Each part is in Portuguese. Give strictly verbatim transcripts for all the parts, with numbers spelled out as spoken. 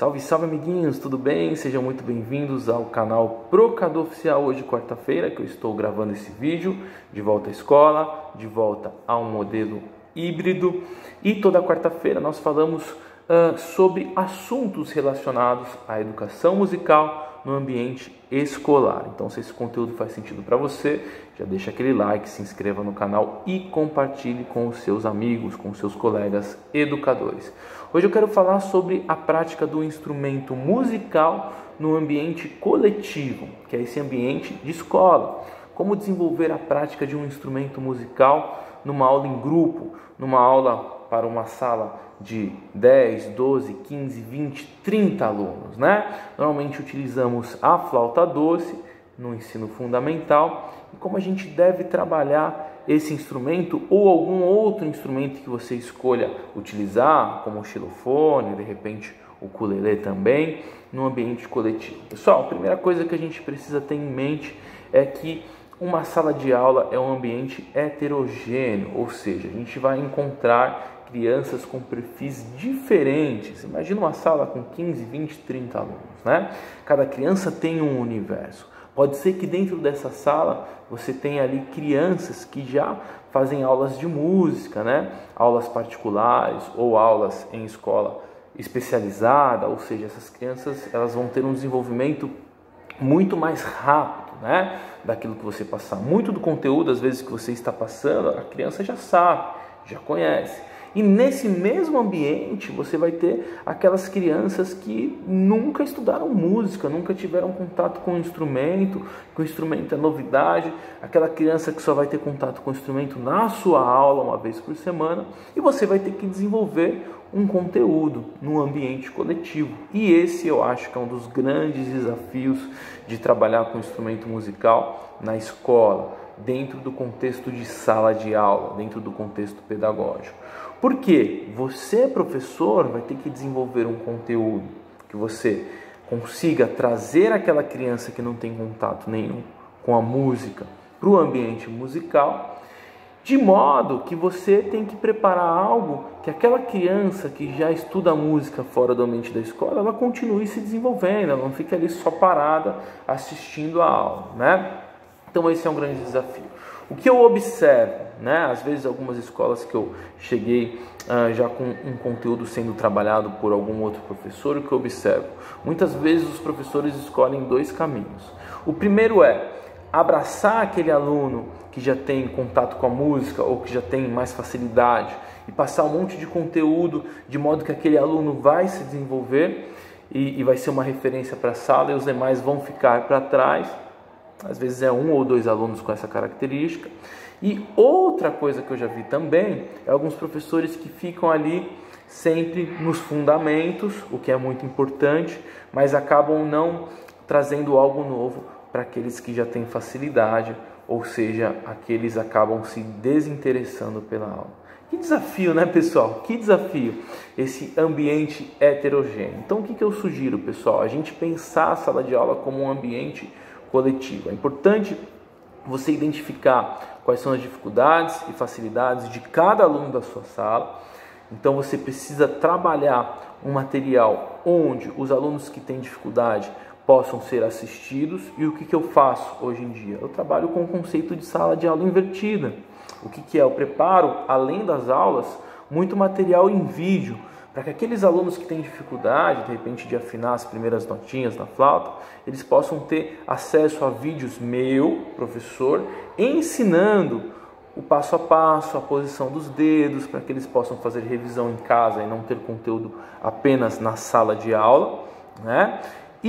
Salve, salve amiguinhos, tudo bem? Sejam muito bem-vindos ao canal Procador Oficial. Hoje, quarta-feira, que eu estou gravando esse vídeo, de volta à escola, de volta a um modelo híbrido. E toda quarta-feira nós falamos uh, sobre assuntos relacionados à educação musical no ambiente escolar. Então, se esse conteúdo faz sentido para você, já deixa aquele like, se inscreva no canal e compartilhe com os seus amigos, com os seus colegas educadores. Hoje eu quero falar sobre a prática do instrumento musical no ambiente coletivo, que é esse ambiente de escola. Como desenvolver a prática de um instrumento musical numa aula em grupo, numa aula para uma sala de dez, doze, quinze, vinte, trinta alunos, né? Normalmente utilizamos a flauta doce no ensino fundamental. E como a gente deve trabalhar esse instrumento ou algum outro instrumento que você escolha utilizar, como o xilofone, de repente o ukulele também, no ambiente coletivo. Pessoal, a primeira coisa que a gente precisa ter em mente é que uma sala de aula é um ambiente heterogêneo, ou seja, a gente vai encontrar crianças com perfis diferentes. Imagina uma sala com quinze, vinte, trinta alunos, né? Cada criança tem um universo. Pode ser que dentro dessa sala você tenha ali crianças que já fazem aulas de música, né? Aulas particulares ou aulas em escola especializada, ou seja, essas crianças elas vão ter um desenvolvimento muito mais rápido, né? Daquilo que você passar. Muito do conteúdo, às vezes, que você está passando, a criança já sabe, já conhece. E nesse mesmo ambiente você vai ter aquelas crianças que nunca estudaram música, nunca tiveram contato com o instrumento, que o instrumento é novidade, aquela criança que só vai ter contato com o instrumento na sua aula uma vez por semana, e você vai ter que desenvolver um conteúdo no ambiente coletivo. E esse eu acho que é um dos grandes desafios de trabalhar com instrumento musical na escola, dentro do contexto de sala de aula, dentro do contexto pedagógico. Porque você, professor, vai ter que desenvolver um conteúdo que você consiga trazer aquela criança que não tem contato nenhum com a música para o ambiente musical, de modo que você tem que preparar algo que aquela criança que já estuda música fora do ambiente da escola, ela continue se desenvolvendo, ela não fique ali só parada assistindo a aula, né? Então esse é um grande desafio. O que eu observo, né? Às vezes algumas escolas que eu cheguei uh, já com um conteúdo sendo trabalhado por algum outro professor, o que eu observo? Muitas vezes os professores escolhem dois caminhos. O primeiro é abraçar aquele aluno que já tem contato com a música ou que já tem mais facilidade e passar um monte de conteúdo de modo que aquele aluno vai se desenvolver e, e vai ser uma referência para a sala e os demais vão ficar para trás. Às vezes é um ou dois alunos com essa característica. E outra coisa que eu já vi também é alguns professores que ficam ali sempre nos fundamentos, o que é muito importante, mas acabam não trazendo algo novo para aqueles que já têm facilidade, ou seja, aqueles acabam se desinteressando pela aula. Que desafio, né, pessoal? Que desafio esse ambiente heterogêneo. Então, o que que eu sugiro, pessoal? A gente pensar a sala de aula como um ambiente coletivo. É importante você identificar quais são as dificuldades e facilidades de cada aluno da sua sala. Então você precisa trabalhar um material onde os alunos que têm dificuldade possam ser assistidos. E o que, que eu faço hoje em dia? Eu trabalho com o conceito de sala de aula invertida. O que, que é? Eu preparo, além das aulas, muito material em vídeo, para que aqueles alunos que têm dificuldade, de repente, de afinar as primeiras notinhas na flauta, eles possam ter acesso a vídeos meu, professor, ensinando o passo a passo, a posição dos dedos, para que eles possam fazer revisão em casa e não ter conteúdo apenas na sala de aula, né?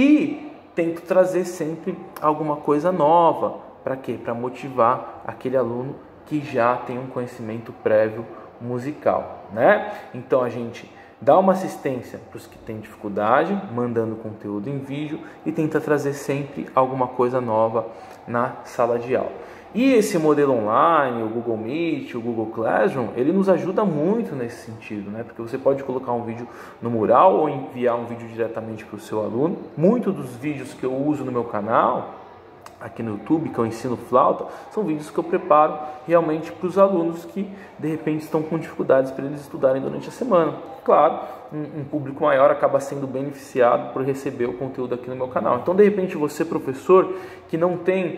E tento trazer sempre alguma coisa nova. Para quê? Para motivar aquele aluno que já tem um conhecimento prévio musical, né? Então a gente dá uma assistência para os que têm dificuldade, mandando conteúdo em vídeo, e tenta trazer sempre alguma coisa nova na sala de aula. E esse modelo online, o Google Meet, o Google Classroom, ele nos ajuda muito nesse sentido, né? Porque você pode colocar um vídeo no mural ou enviar um vídeo diretamente para o seu aluno. Muitos dos vídeos que eu uso no meu canal, aqui no YouTube, que eu ensino flauta, são vídeos que eu preparo realmente para os alunos que de repente estão com dificuldades para eles estudarem durante a semana. Claro, um, um público maior acaba sendo beneficiado por receber o conteúdo aqui no meu canal. Então, de repente, você, professor, que não tem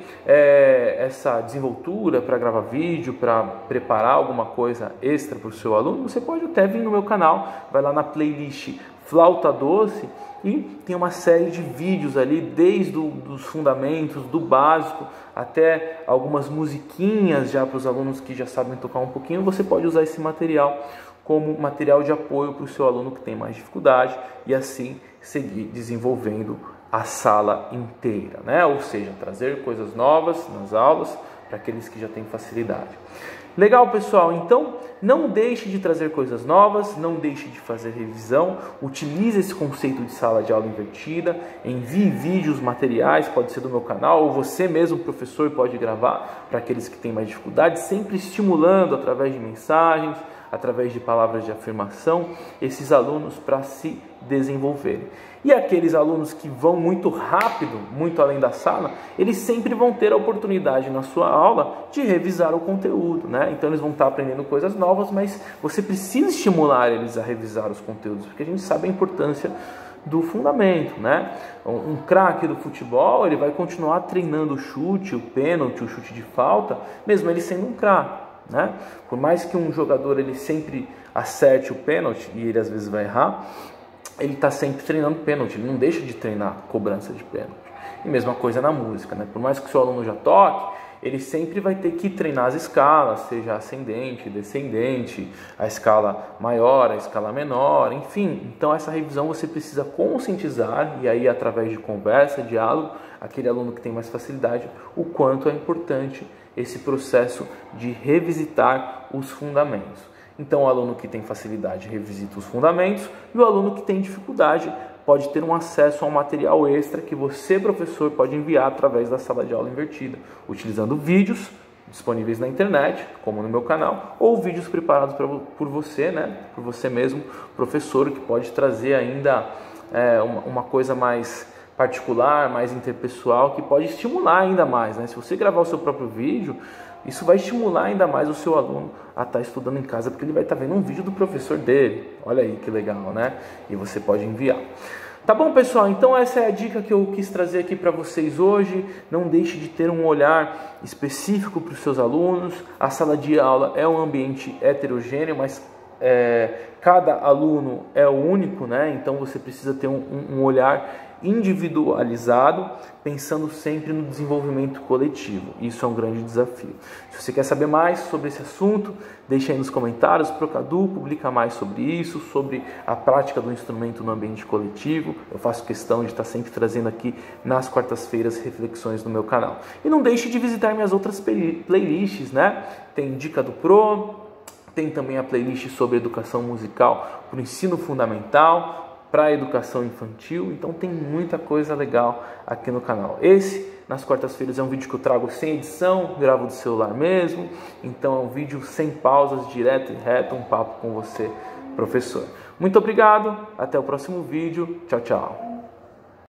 é, essa desenvoltura para gravar vídeo, para preparar alguma coisa extra para o seu aluno, você pode até vir no meu canal, vai lá na playlist Flauta Doce, e tem uma série de vídeos ali, desde os fundamentos, do básico, até algumas musiquinhas já para os alunos que já sabem tocar um pouquinho. Você pode usar esse material como material de apoio para o seu aluno que tem mais dificuldade e assim seguir desenvolvendo a sala inteira, né? Ou seja, trazer coisas novas nas aulas para aqueles que já têm facilidade. Legal, pessoal? Então, não deixe de trazer coisas novas, não deixe de fazer revisão, utilize esse conceito de sala de aula invertida, envie vídeos, materiais, pode ser do meu canal, ou você mesmo, professor, pode gravar para aqueles que têm mais dificuldade, sempre estimulando através de mensagens, através de palavras de afirmação, esses alunos para se desenvolverem. E aqueles alunos que vão muito rápido, muito além da sala, eles sempre vão ter a oportunidade na sua aula de revisar o conteúdo, né? Então eles vão estar aprendendo coisas novas, mas você precisa estimular eles a revisar os conteúdos, porque a gente sabe a importância do fundamento, né? Um, um craque do futebol, ele vai continuar treinando o chute, o pênalti, o chute de falta, mesmo ele sendo um craque, né? Por mais que um jogador ele sempre acerte o pênalti, e ele às vezes vai errar, ele está sempre treinando pênalti, ele não deixa de treinar cobrança de pênalti. E mesma coisa na música, né? Por mais que o seu aluno já toque, ele sempre vai ter que treinar as escalas, seja ascendente, descendente, a escala maior, a escala menor, enfim. Então essa revisão você precisa conscientizar, e aí através de conversa, diálogo, aquele aluno que tem mais facilidade, o quanto é importante esse processo de revisitar os fundamentos. Então o aluno que tem facilidade revisita os fundamentos, e o aluno que tem dificuldade pode ter um acesso a um material extra que você, professor, pode enviar através da sala de aula invertida, utilizando vídeos disponíveis na internet, como no meu canal, ou vídeos preparados pra, por você, né, por você mesmo, professor, que pode trazer ainda é, uma, uma coisa mais particular, mais interpessoal, que pode estimular ainda mais, né? Se você gravar o seu próprio vídeo, isso vai estimular ainda mais o seu aluno a estar estudando em casa, porque ele vai estar vendo um vídeo do professor dele. Olha aí que legal, né? E você pode enviar. Tá bom, pessoal? Então essa é a dica que eu quis trazer aqui para vocês hoje. Não deixe de ter um olhar específico para os seus alunos. A sala de aula é um ambiente heterogêneo, mas é, cada aluno é único, né? Então você precisa ter um, um olhar individualizado, pensando sempre no desenvolvimento coletivo. Isso é um grande desafio. Se você quer saber mais sobre esse assunto, deixe aí nos comentários. Procadu publica mais sobre isso, sobre a prática do instrumento no ambiente coletivo. Eu faço questão de estar sempre trazendo aqui nas quartas-feiras reflexões no meu canal. E não deixe de visitar minhas outras playlists, né? Tem Dica do Pro, tem também a playlist sobre educação musical para o ensino fundamental, para a educação infantil. Então tem muita coisa legal aqui no canal. Esse, nas quartas-feiras, é um vídeo que eu trago sem edição, gravo do celular mesmo. Então é um vídeo sem pausas, direto e reto, um papo com você, professor. Muito obrigado, até o próximo vídeo. Tchau, tchau.